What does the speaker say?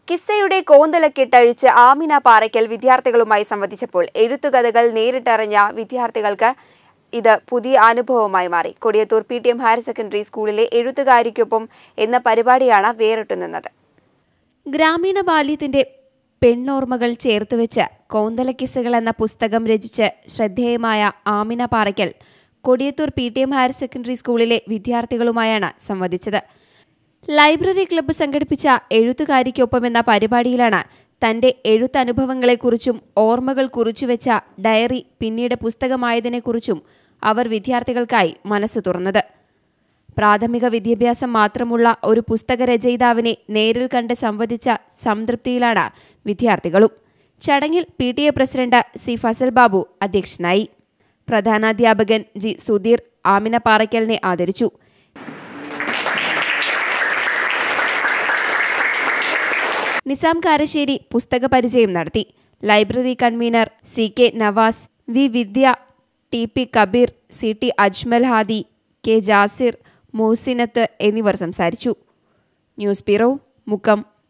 കിസ്സയുടെ കോന്തലക്കെട്ടഴിച്ച് ആമിന പാറയ്ക്കൽ വിദ്യാർത്ഥികളുമായി സംവദിച്ചപ്പോൾ എഴുത്തുകഥകൾ നേരിട്ടറിഞ്ഞ വിദ്യാർത്ഥികൾക്ക് ഇത് പുതിയ അനുഭവമായി മാറി. കൊടിയത്തൂർ PTM ഹയർ സെക്കൻഡറി സ്കൂളിലെ എഴുത്തുകാരിക്കൊപ്പം എന്ന പരിപാടിയാണ് വേറിട്ടുനിന്നത്. ഗ്രാമീണ ബാല്യത്തിന്റെ പെണ്ണോർമ്മകൾ ചേർത്തുവെച്ച് കോന്തലക്കിസ്സകൾ എന്ന പുസ്തകം രചിച്ച് ശ്രദ്ധേയമായ Amina Parakkal Kodiyathur PTM higher secondary സ്കൂളിലെ വിദ്യാർത്ഥികളുമായാണ് സംവദിച്ചത്. ലൈബ്രറി ക്ലബ്ബ് സംഘടിപ്പിച്ച എഴുത്തുകാരിക്കൊപ്പം എന്ന പരിപാടിയിലാണ് തന്റെ എഴുത്തനുഭവങ്ങളെക്കുറിച്ചും ഓർമ്മകൾ കുറിച്ചുവെച്ച ഡയറി പിന്നീട് പുസ്തകമായതിനെക്കുറിച്ചും അവർ വിദ്യാർത്ഥികൾക്കായി മനസ്സ് തുറന്നത്. പ്രാഥമിക വിദ്യാഭ്യാസം മാത്രമുള്ള ഒരു പുസ്തക രചയിതാവിനെ നേരിൽ കണ്ട് സംവദിച്ച സംതൃപ്തിയിലാണ് വിദ്യാർത്ഥികളും. ചടങ്ങിൽ PTA president C. Fasal Babu അധ്യക്ഷനായി. പ്രധാനാധ്യാപകൻ G. സുധീർ ആമിന പാറയ്ക്കലിനെ ആദരിച്ചു. നിസാം കാരശ്ശേരി പുസ്തക പരിചയം നടത്തി. Library convener CK Navas, V. Vidya, TP Kabeer, CT Ajmal Hadi, K. Jasir, Mosinath എന്നിവർ സംസാരിച്ചു. News bureau, Mukkam.